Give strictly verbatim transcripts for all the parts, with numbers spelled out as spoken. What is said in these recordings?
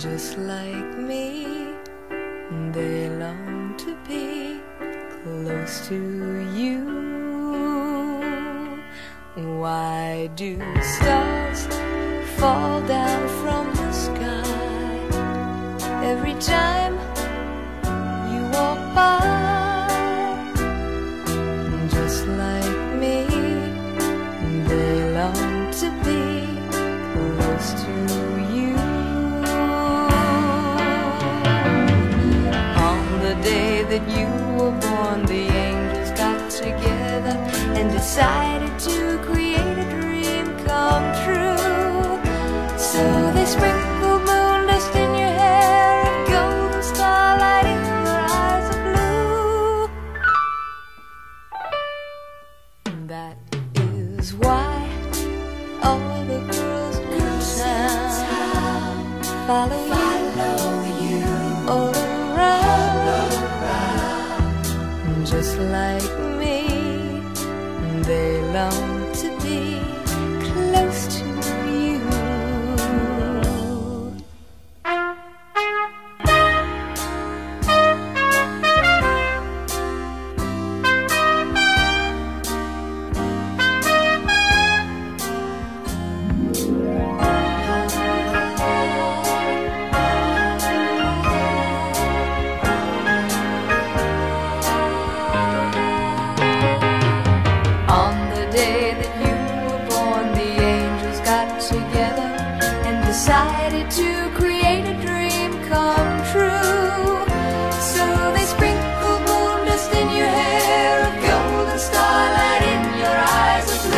just like me, they long to be close to you. Why do stars fall down from the sky every time you walk by? Just like me, they long to be close to you. On the day that you were born, the angels got together and decided to create a dream come true. So they sprinkled moon dust in your hair and golden starlight in your eyes of blue. That is why all the girls in town follow, follow you all around. Just like me, they long to be close to you. Together and decided to create a dream come true. So they sprinkled moon dust in your hair, a golden starlight in your eyes of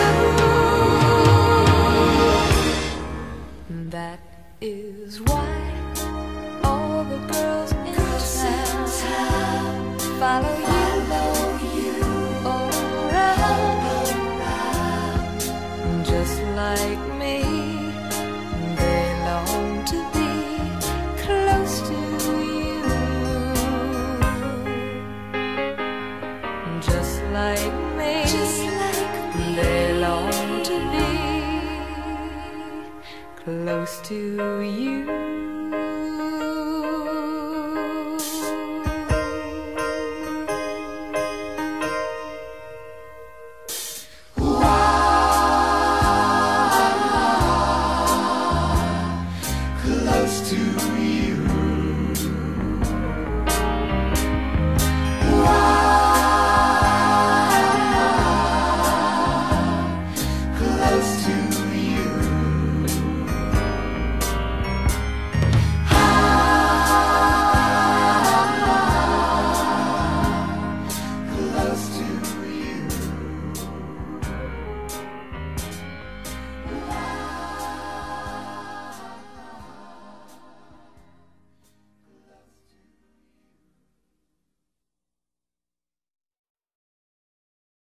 blue. That is why all the girls in town follow you all around. Just like me, they long to be close to you. Just like me, Just like me. They long to be close to you.